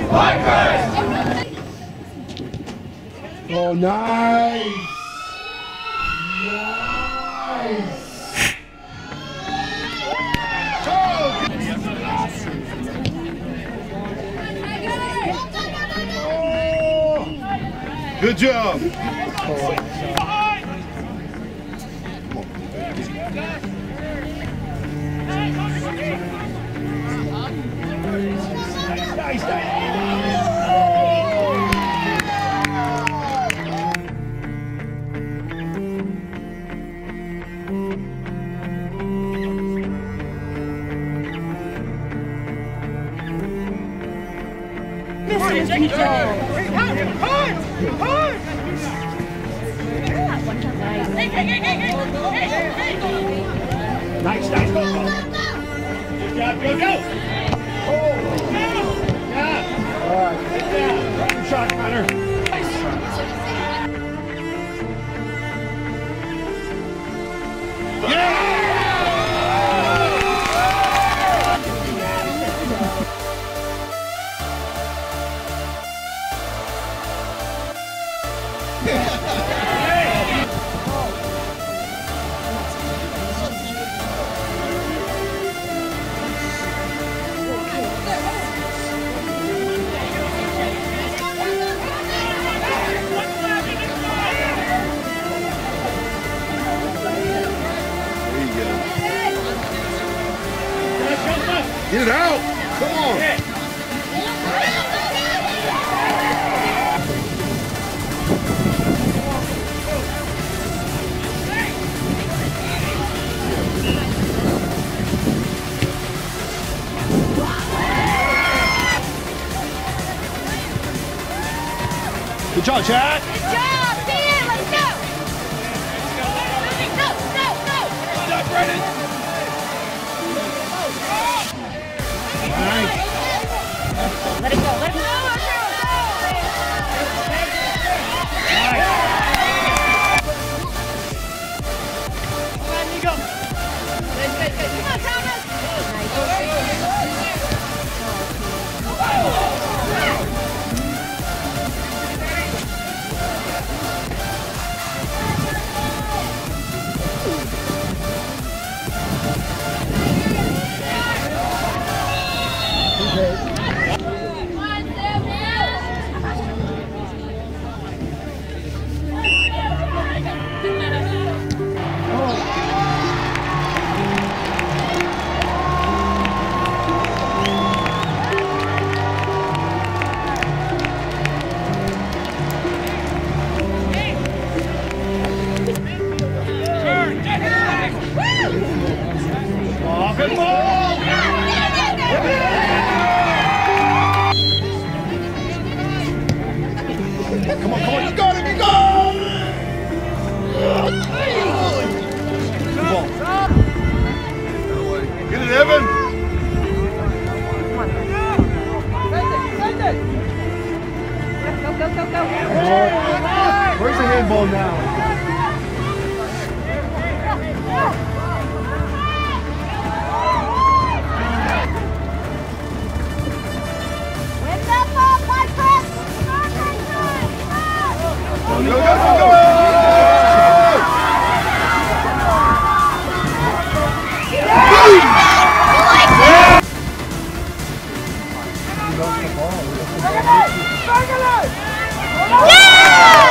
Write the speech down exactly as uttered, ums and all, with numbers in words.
Pinecrest! Oh, nice! Nice! Good job. Nice, nice. Take it, Nice, nice, go, go. Good job, go, go. Oh, yeah. All right, good job. Good shot, Connor. Get it out! Come on! Good job, Chad. Good job, Ben. Let's go. Go, go, go. Good job, Brennan. Nice. Let it go. Let it go. Come on, Nico. Good, good, good. Come on, Thomas. Oh, good ball! Come on, come on, you got it, you got it! Good ball. Get it, Evan! Go, go, go, go. Where's the handball now? Go, go, go, go! Yeah!